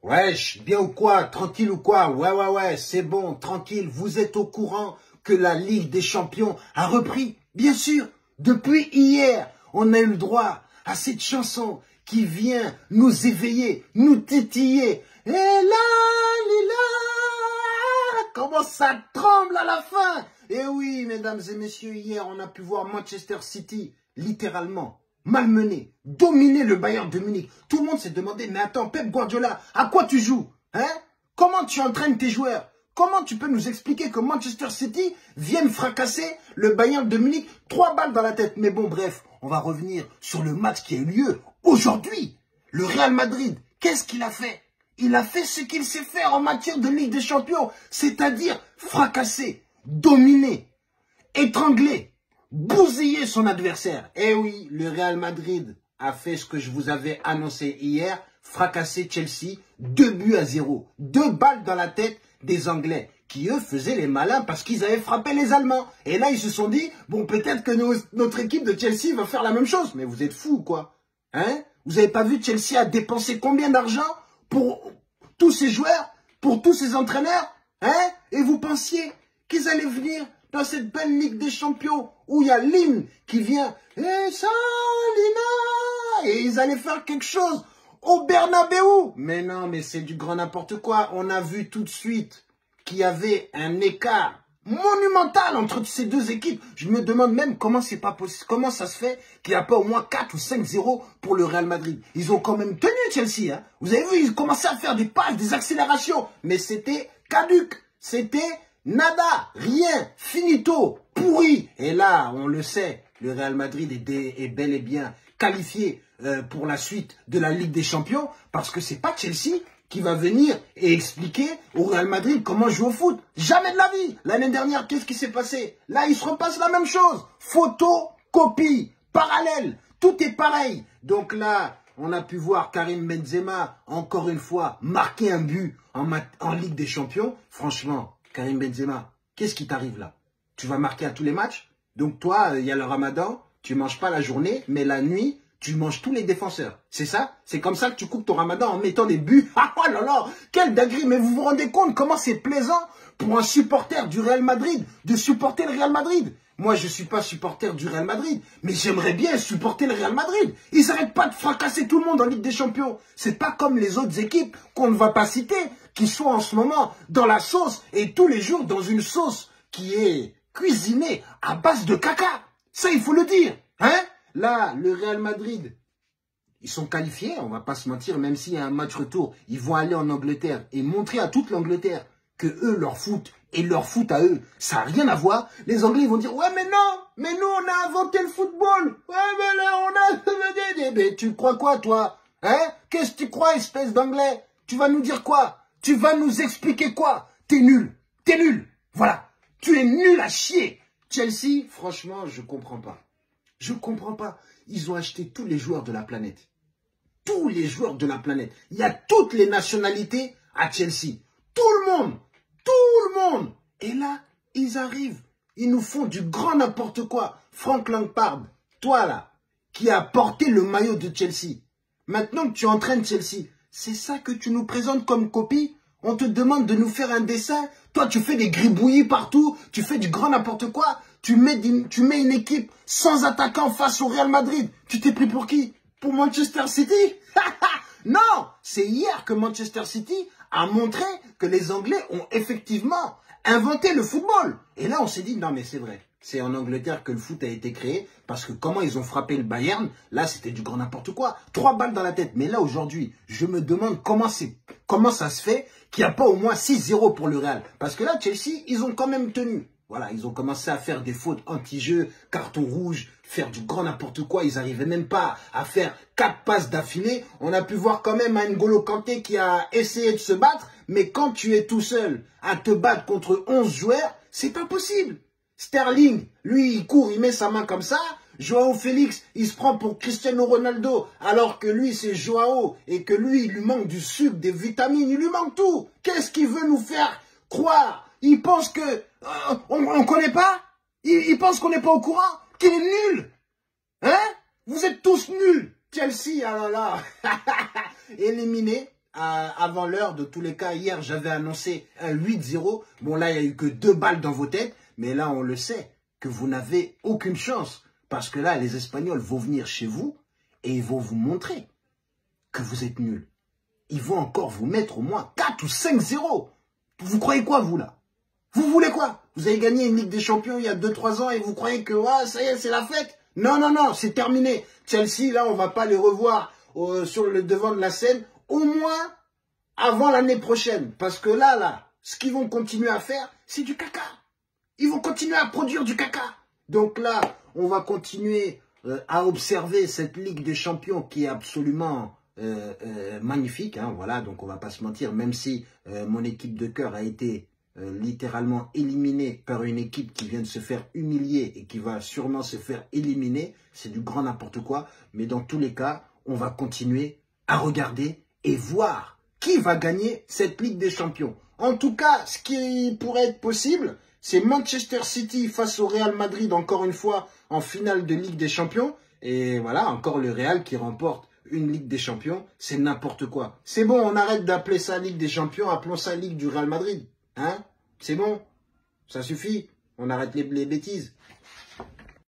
Wesh, bien ou quoi? Tranquille ou quoi? Ouais, c'est bon, tranquille. Vous êtes au courant que la Ligue des Champions a repris? Bien sûr, depuis hier, on a eu le droit à cette chanson qui vient nous éveiller, nous titiller. Et là, comment ça tremble à la fin! Et oui, mesdames et messieurs, hier, on a pu voir Manchester City, littéralement, malmené, dominer le Bayern de Munich. Tout le monde s'est demandé, mais attends, Pep Guardiola, à quoi tu joues? Hein? Comment tu entraînes tes joueurs? Comment tu peux nous expliquer que Manchester City vienne fracasser le Bayern de Munich 3 balles dans la tête? Mais bon, bref, on va revenir sur le match qui a eu lieu aujourd'hui. Le Real Madrid, qu'est-ce qu'il a fait? Il a fait ce qu'il sait faire en matière de Ligue des Champions, c'est-à-dire fracasser, dominer, étrangler, bousiller son adversaire. Eh oui, le Real Madrid a fait ce que je vous avais annoncé hier, fracasser Chelsea 2-0. 2 balles dans la tête des Anglais, qui eux faisaient les malins parce qu'ils avaient frappé les Allemands. Et là, ils se sont dit, bon, peut-être que notre équipe de Chelsea va faire la même chose. Mais vous êtes fous, quoi. Hein? Vous n'avez pas vu Chelsea a dépensé combien d'argent pour tous ces joueurs, pour tous ces entraîneurs? Hein? Et vous pensiez qu'ils allaient venir dans cette belle Ligue des Champions où il y a l'hymne qui vient, et ça, Lina, et ils allaient faire quelque chose au Bernabeu? Mais non, mais c'est du grand n'importe quoi. On a vu tout de suite qu'il y avait un écart monumental entre ces deux équipes. Je me demande même comment c'est pas possible, comment ça se fait qu'il n'y a pas au moins 4 ou 5-0 pour le Real Madrid. Ils ont quand même tenu Chelsea, hein. Vous avez vu, ils commençaient à faire des passes, des accélérations, mais c'était caduc, c'était nada, rien, finito, pourri. Et là, on le sait, le Real Madrid est bel et bien qualifié pour la suite de la Ligue des Champions, parce que c'est pas Chelsea qui va venir et expliquer au Real Madrid comment jouer au foot. Jamais de la vie. L'année dernière, qu'est-ce qui s'est passé? Là, il se repasse la même chose. Photo, copie, parallèle. Tout est pareil. Donc là, on a pu voir Karim Benzema, encore une fois, marquer un but en Ligue des Champions. Franchement, Karim Benzema, qu'est-ce qui t'arrive là? Tu vas marquer à tous les matchs? Donc toi, il y a le Ramadan, tu manges pas la journée, mais la nuit, tu manges tous les défenseurs. C'est ça? C'est comme ça que tu coupes ton Ramadan en mettant des buts. Ah oh là là, quelle dinguerie. Mais vous vous rendez compte comment c'est plaisant pour un supporter du Real Madrid de supporter le Real Madrid? Moi, je ne suis pas supporter du Real Madrid, mais j'aimerais bien supporter le Real Madrid. Ils n'arrêtent pas de fracasser tout le monde en Ligue des Champions. C'est pas comme les autres équipes qu'on ne va pas citer, qui sont en ce moment dans la sauce et tous les jours dans une sauce qui est cuisinée à base de caca. Ça, il faut le dire. Hein? Là, le Real Madrid, ils sont qualifiés, on va pas se mentir, même s'il y a un match retour, ils vont aller en Angleterre et montrer à toute l'Angleterre que eux, leur foot et leur foot à eux, ça n'a rien à voir. Les Anglais, ils vont dire, ouais, mais non, mais nous, on a inventé le football. Ouais, mais là, on a... Mais tu crois quoi, toi? Hein? Qu'est-ce que tu crois, espèce d'Anglais? Tu vas nous dire quoi? Tu vas nous expliquer quoi? T'es nul. T'es nul. Voilà. Tu es nul à chier. Chelsea, franchement, je comprends pas. Je ne comprends pas. Ils ont acheté tous les joueurs de la planète. Tous les joueurs de la planète. Il y a toutes les nationalités à Chelsea. Tout le monde. Tout le monde. Et là, ils arrivent. Ils nous font du grand n'importe quoi. Frank Lampard, toi là, qui a porté le maillot de Chelsea. Maintenant que tu entraînes Chelsea, c'est ça que tu nous présentes comme copie? On te demande de nous faire un dessin. Toi, tu fais des gribouillis partout. Tu fais du grand n'importe quoi. Tu mets une équipe sans attaquant face au Real Madrid. Tu t'es pris pour qui? Pour Manchester City? Non! C'est hier que Manchester City a montré que les Anglais ont effectivement inventé le football. Et là, on s'est dit, non mais c'est vrai. C'est en Angleterre que le foot a été créé. Parce que comment ils ont frappé le Bayern, là, c'était du grand n'importe quoi. 3 balles dans la tête. Mais là, aujourd'hui, je me demande comment ça se fait qu'il n'y a pas au moins 6-0 pour le Real. Parce que là, Chelsea, ils ont quand même tenu. Voilà, ils ont commencé à faire des fautes anti-jeu, carton rouge, faire du grand n'importe quoi. Ils n'arrivaient même pas à faire 4 passes d'affilée. On a pu voir quand même N'Golo Kanté qui a essayé de se battre. Mais quand tu es tout seul à te battre contre 11 joueurs, c'est pas possible. Sterling, lui, il court, il met sa main comme ça. Joao Félix, il se prend pour Cristiano Ronaldo, alors que lui, c'est Joao, et que lui, il lui manque du sucre, des vitamines, il lui manque tout. Qu'est-ce qu'il veut nous faire croire? Il pense que on connaît pas? Il pense qu'on n'est pas au courant? Qu'il est nul? Hein? Vous êtes tous nuls. Chelsea, ah là là, éliminé avant l'heure. De tous les cas, hier, j'avais annoncé un 8-0. Bon, là, il n'y a eu que 2 balles dans vos têtes. Mais là, on le sait, que vous n'avez aucune chance. Parce que là, les Espagnols vont venir chez vous et ils vont vous montrer que vous êtes nuls. Ils vont encore vous mettre au moins 4 ou 5-0. Vous croyez quoi, vous, là? Vous voulez quoi? Vous avez gagné une Ligue des Champions il y a 2-3 ans et vous croyez que ouais, ça y est, c'est la fête? Non, non, non, c'est terminé. Chelsea, là, on va pas les revoir sur le devant de la scène, au moins avant l'année prochaine. Parce que là, ce qu'ils vont continuer à faire, c'est du caca. Ils vont continuer à produire du caca. Donc là, on va continuer à observer cette Ligue des Champions qui est absolument magnifique. Hein, voilà, donc on va pas se mentir, même si mon équipe de cœur a été littéralement éliminée par une équipe qui vient de se faire humilier et qui va sûrement se faire éliminer. C'est du grand n'importe quoi. Mais dans tous les cas, on va continuer à regarder et voir qui va gagner cette Ligue des Champions. En tout cas, ce qui pourrait être possible, c'est Manchester City face au Real Madrid, encore une fois, en finale de Ligue des Champions. Et voilà, encore le Real qui remporte une Ligue des Champions. C'est n'importe quoi. C'est bon, on arrête d'appeler ça Ligue des Champions, appelons ça Ligue du Real Madrid. Hein? C'est bon? Ça suffit? On arrête les bêtises.